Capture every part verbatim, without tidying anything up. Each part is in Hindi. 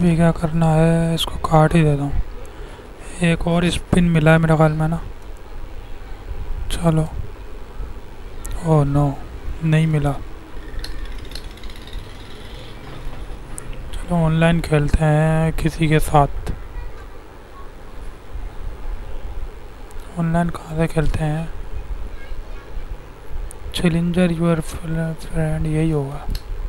अभी क्या करना है, इसको काट ही देता हूँ। एक और स्पिन मिला है मेरे ख्याल में ना। चलो। ओह नो, नहीं मिला। चलो ऑनलाइन खेलते हैं किसी के साथ। ऑनलाइन कहाँ से खेलते हैं? चैलेंजर यूर फ्रेंड, यही होगा।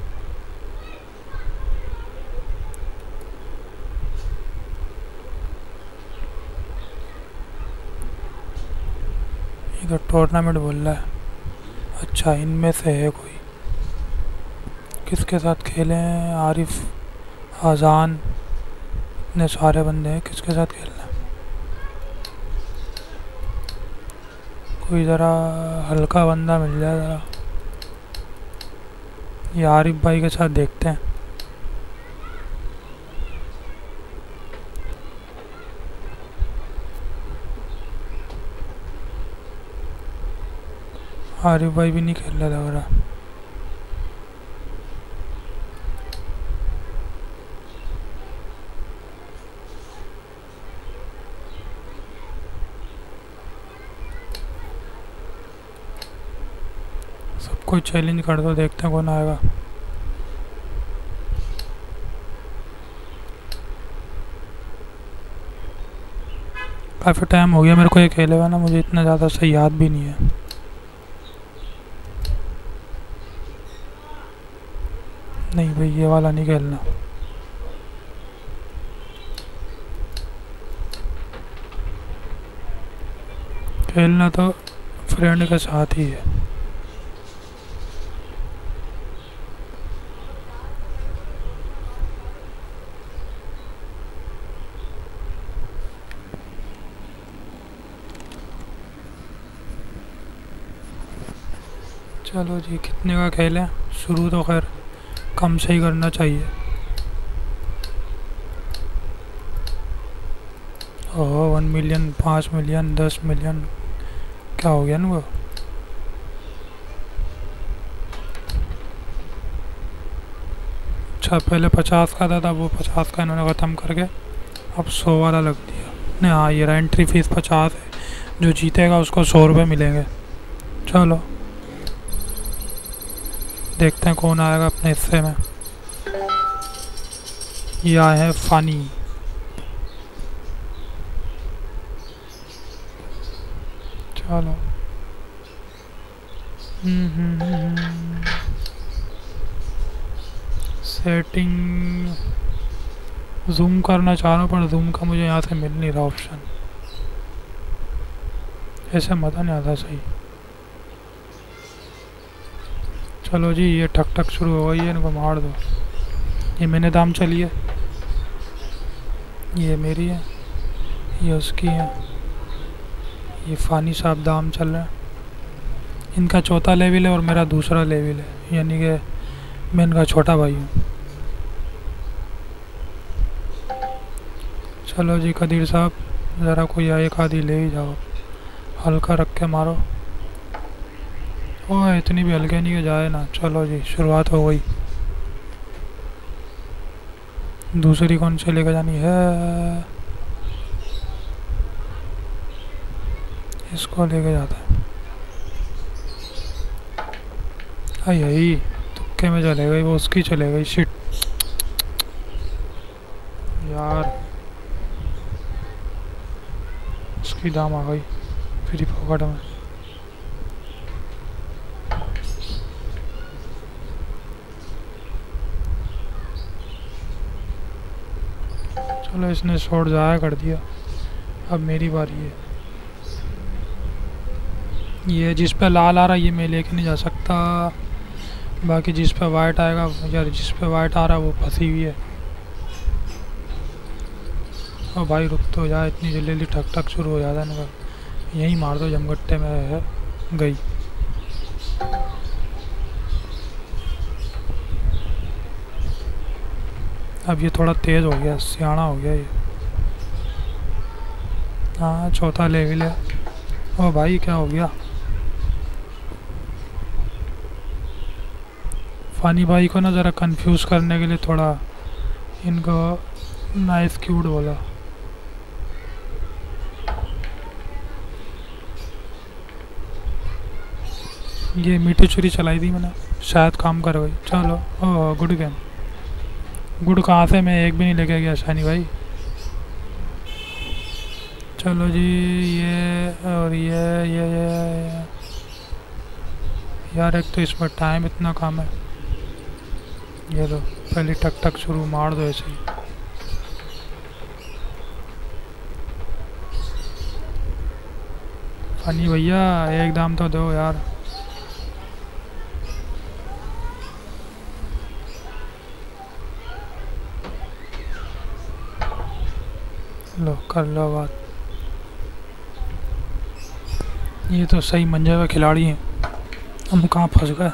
ये तो टूर्नामेंट बोल रहा है। अच्छा, इनमें से है कोई। किसके साथ खेलें? आरिफ, आजान, इतने सारे बंदे हैं, किसके साथ खेलना है? कोई ज़रा हल्का बंदा मिल जाए ज़रा। ये आरिफ भाई के साथ देखते हैं। आरिफ भाई भी नहीं खेल रहा लग रहा। सबको चैलेंज कर दो, देखते हैं कौन आएगा। काफ़ी टाइम हो गया मेरे को ये खेले हुआ ना, मुझे इतना ज़्यादा सही याद भी नहीं है। नहीं भाई, ये वाला नहीं खेलना। खेलना तो फ्रेंड के साथ ही है। चलो जी, कितने का खेल है? शुरू तो खैर कम से ही करना चाहिए। ओह, वन मिलियन, पाँच मिलियन, दस मिलियन, क्या हो गया ना वो? अच्छा, पहले पचास का था, था वो पचास का इन्होंने ख़त्म करके अब सौ वाला लग दिया। नहीं, हाँ, ये एंट्री फीस पचास है, जो जीतेगा उसको सौ रुपये मिलेंगे। चलो देखते हैं कौन आएगा अपने हिस्से में। ये आए हैं फ़नी। चलो। हम्म हम्म हम्म सेटिंग जूम करना चाह रहा हूँ, पर जूम का मुझे यहाँ से मिल नहीं रहा ऑप्शन। ऐसे मज़ा नहीं आता सही। चलो जी, ये ठक ठक शुरू हो गई है, इनको मार दो। ये मैंने दाम चलिए, ये मेरी है, ये उसकी है। ये फ़ानी साहब दाम चल रहे हैं। इनका चौथा लेवल है और मेरा दूसरा लेवल है, यानी कि मैं इनका छोटा भाई हूँ। चलो जी कदीर साहब, ज़रा कोई एक आधी ले ही जाओ, हल्का रख के मारो। ओह, इतनी भी हल्के नहीं के जाए ना। चलो जी, शुरुआत हो गई। दूसरी कौन से लेकर जानी है? इसको लेके जाता है। आई आई, तुक्के में चले गई, वो उसकी चले गई। शिट यार, उसकी दाम आ गई फ्री पॉकेट में। चलो, इसने शॉट ज़ाया कर दिया, अब मेरी बारी है। ये जिस पे लाल आ रहा है ये मैं लेके नहीं जा सकता, बाकी जिस पे वाइट आएगा, यार जिस पे वाइट आ रहा है वो फंसी हुई है। और भाई रुक तो जा, इतनी जल्दी जल्दी ठक ठक शुरू हो जाता है ना। यहीं मार दो, जमगट्टे में है गई। अब ये थोड़ा तेज़ हो गया, सियाना हो गया ये। हाँ, चौथा लेवल है। ओ भाई, क्या हो गया? फ़ानी भाई को ना ज़रा कंफ्यूज करने के लिए थोड़ा इनको नाइस क्यूट बोला। ये मीठी छुरी चलाई थी मैंने, शायद काम कर गई। चलो ओह गुड गेम। गुड कहाँ से, मैं एक भी नहीं लेके गया शानी भाई। चलो जी, ये और ये ये ये, ये। यार एक तो इसमें टाइम इतना कम है। ये लो पहले टक टक शुरू मार दो ऐसे ही। फनी भैया एक दाम तो दो यार। लो कर लो बात। ये तो सही मंजे हुए खिलाड़ी हैं, हम कहाँ फंस गए।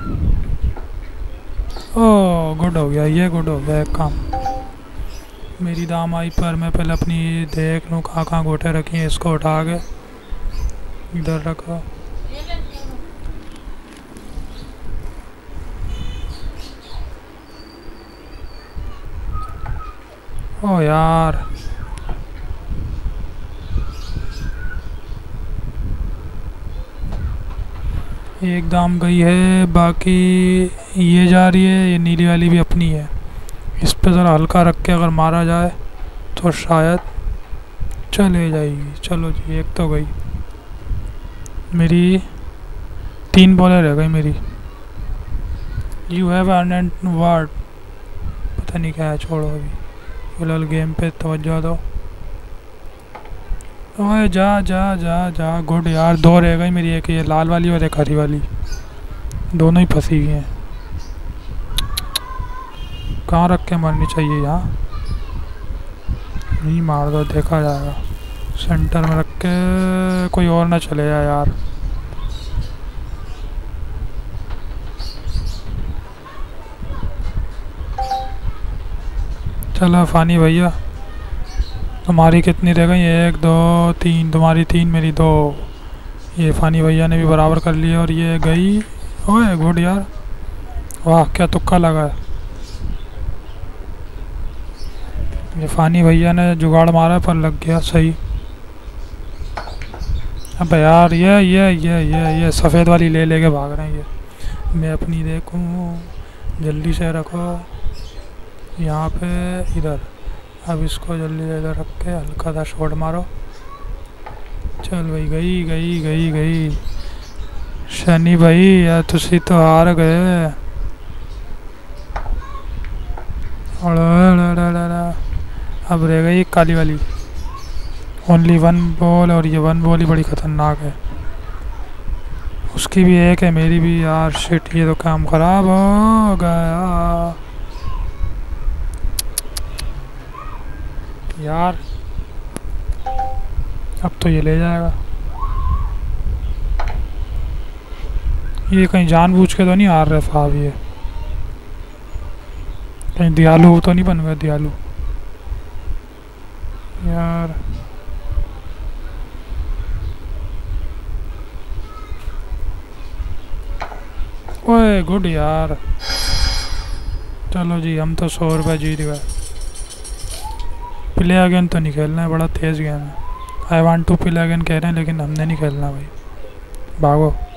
ओह गुड हो गया, ये गुड हो गया। एक काम मेरी दाम आई पर मैं पहले अपनी देख लूँ कहाँ कहाँ गोटे रखी हैं। इसको उठा के इधर रखो। ओ यार एक दाम गई है, बाकी ये जा रही है। ये नीली वाली भी अपनी है। इस पे ज़रा हल्का रख के अगर मारा जाए तो शायद चले जाएगी। चलो जी एक तो गई मेरी, तीन बॉलें रह गई मेरी। यू हैव अर्न वार्ड, पता नहीं क्या है, छोड़ो अभी फिलहाल गेम पे तवज्जो दो। ओए जा जा जा जा। गुड यार, दो रह गई मेरी, एक ये लाल वाली और एक हरी वाली, दोनों ही फंसी हुई हैं। कहाँ रख के मारनी चाहिए, यहाँ नहीं मार दो, देखा जाएगा। सेंटर में रख के कोई और ना चले जाए यार। चलो फानी भैया, तुम्हारी कितनी रह गई? एक दो तीन, तुम्हारी तीन मेरी दो। ये फानी भैया ने भी बराबर कर लिया और ये गई। ओए गुड यार, वाह क्या तुक्का लगा है। ये फानी भैया ने जुगाड़ मारा पर लग गया सही। अब यार ये ये ये ये ये सफ़ेद वाली ले लेके भाग रहे हैं ये। मैं अपनी देखूं, जल्दी से रखो यहाँ पे, इधर। अब इसको जल्दी से इधर रख के हल्का सा शॉट मारो। चल भाई, गई गई गई गई। शनि भाई यार तुसी तो हार गए। अब रह गई काली वाली, ओनली वन बॉल। और ये वन बॉल ही बड़ी ख़तरनाक है। उसकी भी एक है, मेरी भी। यार शिट, ये तो काम ख़राब हो गया यार। अब तो ये ले जाएगा। ये कहीं जानबूझ के तो नहीं हार रहे साहब, ये कहीं दयालु तो नहीं बन गए, दयालु यार। ओए गुड यार। चलो जी, हम तो सौ रुपये जीत गए। प्ले अगेन तो नहीं खेलना है, बड़ा तेज़ गेम है। I want to play again कह रहे हैं लेकिन हमने नहीं खेलना भाई, भागो।